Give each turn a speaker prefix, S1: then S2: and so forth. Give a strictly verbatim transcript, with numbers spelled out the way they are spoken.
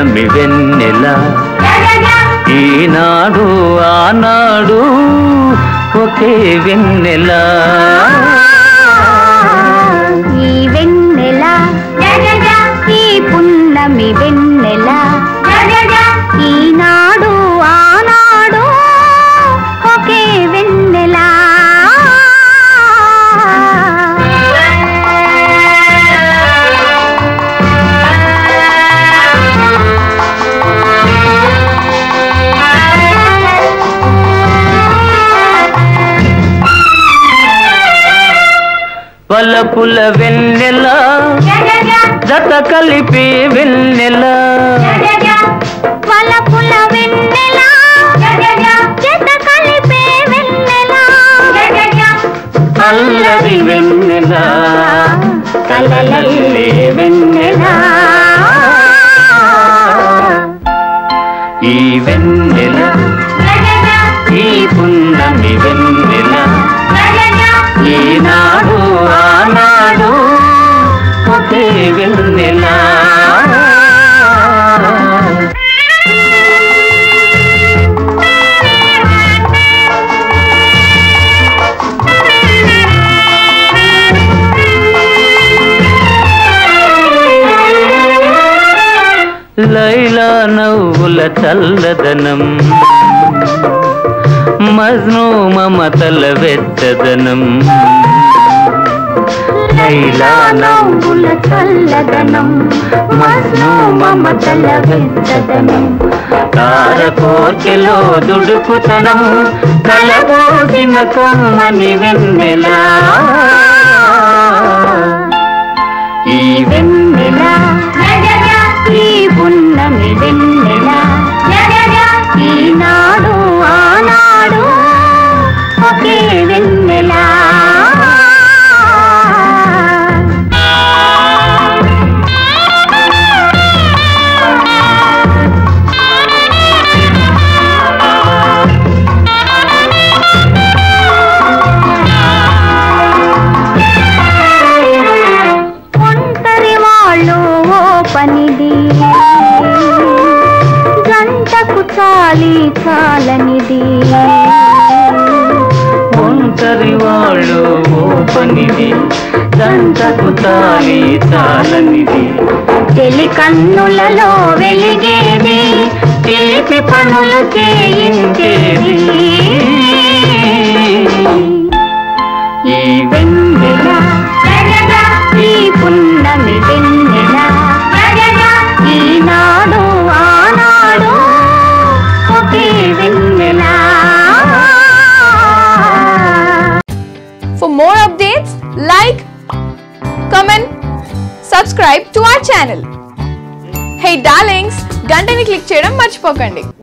S1: పున్నమి వెన్నెల ఈనాడు ఆనాడు ఒకే వెన్నెల
S2: ఈ వెన్నెల ఈ పున్నమి వెన్నెల ఈనాడు ఆనాడు ఒకే వెన్నెల
S1: వలపుల వెన్నెల జత కలిపి వెన్నెల
S2: వలపుల వెన్నెల జత కలిపే వెన్నెల
S1: అల్లరి వెన్నెల కలలల్లే వెన్నెల ఈ వెన్నెల ఈ పున్నమి వెన్నెల ఈనాడు ఆనాడు ఒకే వెన్నెల లైలా నవ్వుల చల్లదనం మజ్ను మమతల వెచ్చదనం లైలా నవ్వుల చల్లదనం మజ్ను మమతల వెచ్చదనం తార కోర్కెలో దుడుకుతనం కలబోసిన కమ్మని వెన్నెల ఈ వెన్నెల ఈ పున్నమి వెన్నెల ఈనాడు ఆనాడు ఒకే వెన్నెల ఒంటరి వాళ్ళు ఓ పనిది జంటకు చాలి చాలనిది ఒంటరి వాళ్ళు ఓ పనిది జంటకు చాలి చాలనిది చెలి కన్నులలో వెలిగేది తెలిపి పనులు చేయించేది ఈ వెన్నెల ఈ పున్నమి వెన్నెల ఈనాడు ఆనాడు ఒకే వెన్నెల.
S3: For more updates, like, comment, subscribe to our channel. Hey darlings, గంటని click చేయడం మర్చిపోకండి.